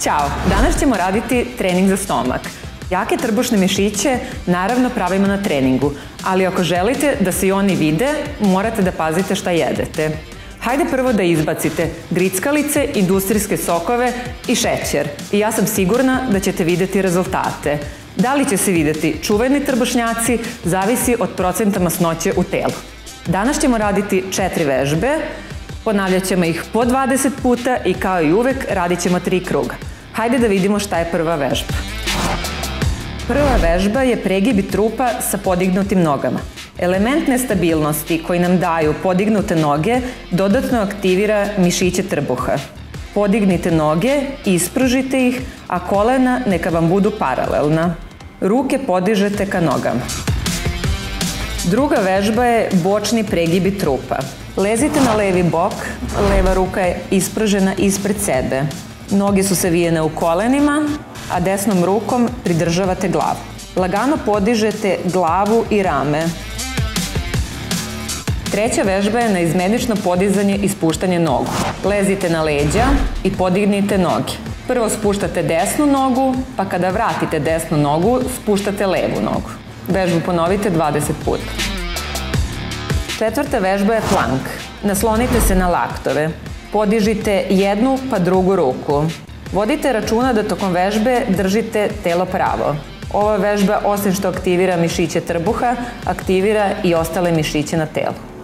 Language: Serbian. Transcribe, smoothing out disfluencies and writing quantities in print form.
Ćao! Danas ćemo raditi trening za stomak. Jake trbušne mišiće naravno pravimo na treningu, ali ako želite da se i oni vide, morate da pazite šta jedete. Hajde prvo da izbacite grickalice, industrijske sokove i šećer. I ja sam sigurna da ćete videti rezultate. Da li će se videti čuveni trbušnjaci, zavisi od procenta masnoće u telu. Danas ćemo raditi 4 vežbe, ponavljat ćemo ih po 20 puta i kao i uvek radit ćemo 3 kruga. Hajde da vidimo šta je prva vežba. Prva vežba je pregibi trupa sa podignutim nogama. Element nestabilnosti koji nam daju podignute noge dodatno aktivira mišiće trbuha. Podignite noge, ispružite ih, a kolena neka vam budu paralelna. Ruke podižete ka nogama. Druga vežba je bočni pregibi trupa. Lezite na levi bok, leva ruka je ispružena ispred sebe. Noge su savijene u kolenima, a desnom rukom pridržavate glavu. Lagano podižete glavu i rame. Treća vežba je naizmenično podizanje i spuštanje nogu. Lezite na leđa i podignite noge. Prvo spuštate desnu nogu, pa kada vratite desnu nogu, spuštate levu nogu. Vežbu ponovite 20 puta. Četvrta vežba je plank. Naslonite se na laktove. Podižite jednu pa drugu ruku. Vodite računa da tokom vežbe držite telo pravo. Ova vežba, osim što aktivira mišiće trbuha, aktivira i ostale mišiće na telu.